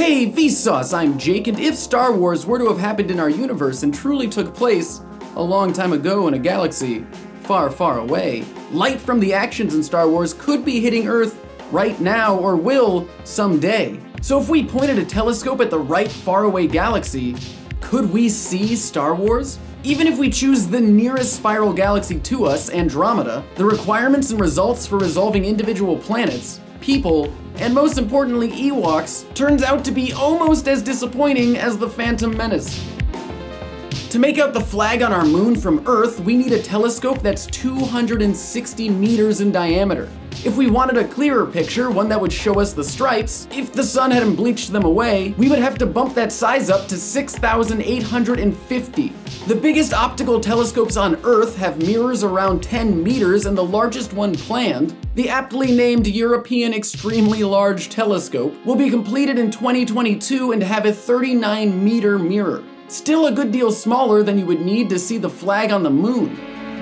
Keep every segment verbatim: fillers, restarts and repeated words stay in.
Hey Vsauce, I'm Jake, and if Star Wars were to have happened in our universe and truly took place a long time ago in a galaxy far, far away, light from the actions in Star Wars could be hitting Earth right now or will someday. So if we pointed a telescope at the right faraway galaxy, could we see Star Wars? Even if we choose the nearest spiral galaxy to us, Andromeda, the requirements and results for resolving individual planets, people, and most importantly Ewoks, turns out to be almost as disappointing as the Phantom Menace. To make out the flag on our moon from Earth, we need a telescope that's two hundred sixty meters in diameter. If we wanted a clearer picture, one that would show us the stripes, if the sun hadn't bleached them away, we would have to bump that size up to six thousand eight hundred fifty. The biggest optical telescopes on Earth have mirrors around ten meters, and the largest one planned, the aptly named European Extremely Large Telescope, will be completed in twenty twenty-two and have a thirty-nine meter mirror. Still a good deal smaller than you would need to see the flag on the moon.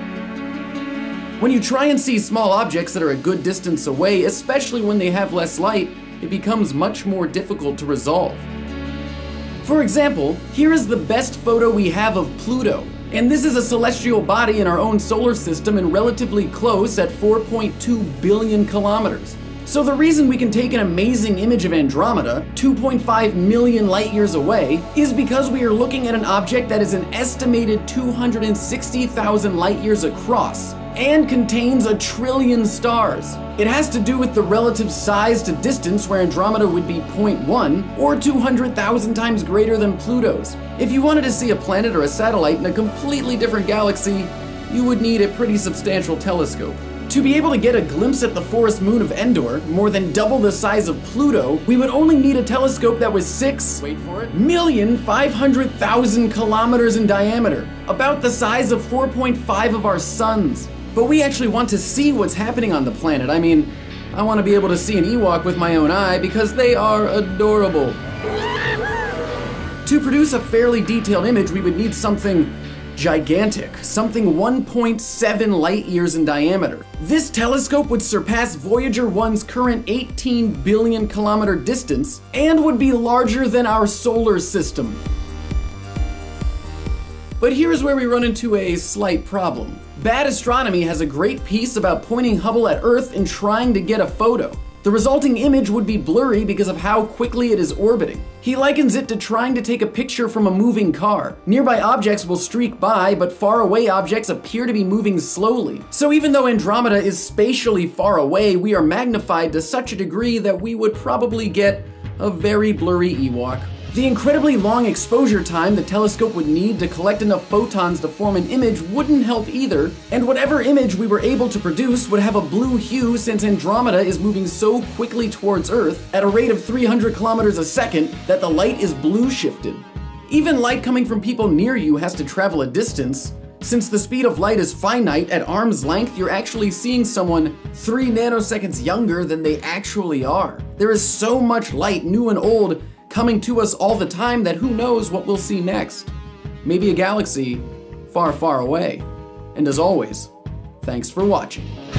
When you try and see small objects that are a good distance away, especially when they have less light, it becomes much more difficult to resolve. For example, here is the best photo we have of Pluto. And this is a celestial body in our own solar system and relatively close at four point two billion kilometers. So the reason we can take an amazing image of Andromeda, two point five million light years away, is because we are looking at an object that is an estimated two hundred sixty thousand light years across and contains a trillion stars. It has to do with the relative size to distance, where Andromeda would be zero point one or two hundred thousand times greater than Pluto's. If you wanted to see a planet or a satellite in a completely different galaxy, you would need a pretty substantial telescope. To be able to get a glimpse at the forest moon of Endor, more than double the size of Pluto, we would only need a telescope that was six wait for it, million five hundred thousand kilometers in diameter, about the size of four point five of our suns. But we actually want to see what's happening on the planet. I mean, I want to be able to see an Ewok with my own eye because they are adorable. To produce a fairly detailed image, we would need something gigantic, something one point seven light years in diameter. This telescope would surpass Voyager one's current eighteen billion kilometer distance and would be larger than our solar system. But here's where we run into a slight problem. Bad Astronomy has a great piece about pointing Hubble at Earth and trying to get a photo. The resulting image would be blurry because of how quickly it is orbiting. He likens it to trying to take a picture from a moving car. Nearby objects will streak by, but faraway objects appear to be moving slowly. So even though Andromeda is spatially far away, we are magnified to such a degree that we would probably get a very blurry Ewok. The incredibly long exposure time the telescope would need to collect enough photons to form an image wouldn't help either, and whatever image we were able to produce would have a blue hue since Andromeda is moving so quickly towards Earth at a rate of three hundred kilometers a second that the light is blue shifted. Even light coming from people near you has to travel a distance. Since the speed of light is finite, at arm's length, you're actually seeing someone three nanoseconds younger than they actually are. There is so much light, new and old, coming to us all the time that who knows what we'll see next. Maybe a galaxy far, far away. And as always, thanks for watching.